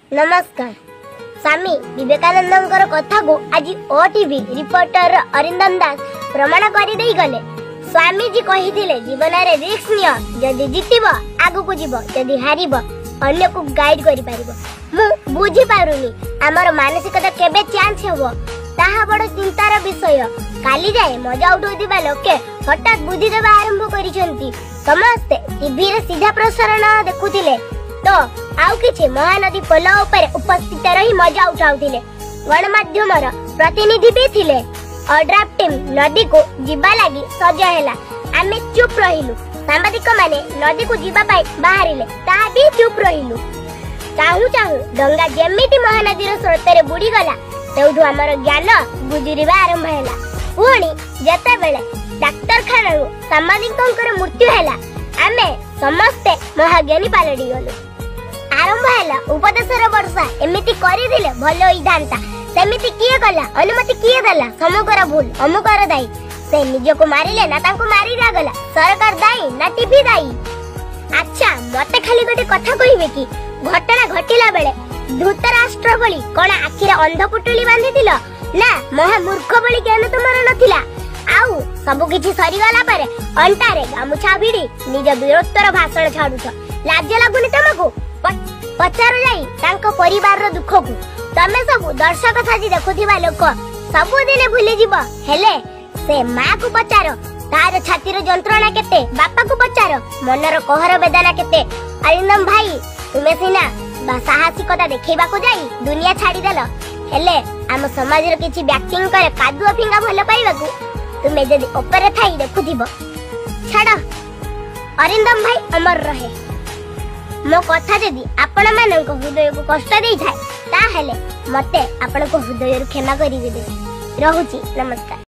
नमस्कार। स्वामी विवेकानंद कथा को आज ओटीवी रिपोर्टर अरिंदम दास प्रमाण कर गले। स्वामी जी कही जीवन में रिस्क नियो, जदि जितब आगु को जीव, जदि हारिब अन्य को गाइड करि पारिबो। मु बुझी पारुनी आमर मानसिकता केबे चेंज हेबो, ताहा बड़ चिंतार विषय। काली जाए मजा उठाउथिबा लोके हठात बुद्धि देबा आरंभ करिसेंती। समस्ते टीवी रे सीधा प्रसारण देखुथिले तो आउ किछि महानदी पोल ऊपर उपस्थित रही मजा उठाउथिले। गणमाध्यम प्रतिनिधि भी थिले। अड्राफ्ट टीम नदी को जीवा लगी सज हैला। आमे चुप रहिलु। सांबादिक माने नदी को जीवा पाई बाहरिले, ता भी चुप रहिलु। चाहू चाहू डंगा जेमिति महानदी रो स्रोतरे बुडी गला, तेउठु हमर ज्ञान गुजुरिबा आरंभ हैला। पुणी जते बेले डाक्तरखाना सांबादिकंकर मृत्यु हैला, आमे समस्ते महाज्ञानी पालडी गलु। आरंभ हैला उपदेशर वर्षा। एमिति करिदिले भलो होई थांता, सेमिति किए गला, अनुमति किए देला, समकर भूल अमुकर दाई। से निज को मारिले ना तांको मारी गला, सरकार दाई ना टीवी दाई। अच्छा मते खाली गोटे कथा कहिबे कि घटना घटिला बेले धृतराष्ट्र बली कोन आखिरे अंधपुटुली बांधितिलो ना महामूर्ख बली ज्ञान तुमर नथिला। आउ सब किछि सरी गला पारे अंटारे गामुछा भिडी निज वीरोत्तर भाषण छाडुछ। लाज लागुनी तुमको? पचार जाई तांको परिवार रो दुख को। तमे सब दर्शक साजी देखुथिबा लोक सब दिने भूली जीव, हेले से मां को पचार तार छातीर जंत्रणा केते, बापा को पचार मनर कहर वेदना केते। अरिंदम भाई तुमे सिना साहसिकता देखैबा को जाई दुनिया छाडी देल, हेले आम समाज रो किछि व्यक्तिंग करे कादुआ फिंगा भल पाइबा को तुमे जदी ऊपर थाई देखुथिबो। छाड़ अरिंदम भाई अमर रहे। मो कथा जदि आपण मानक हृदय को कष्ट देई थाए ता हेले मते आपण को हृदय क्षमा करि देबे। रहुची, नमस्कार।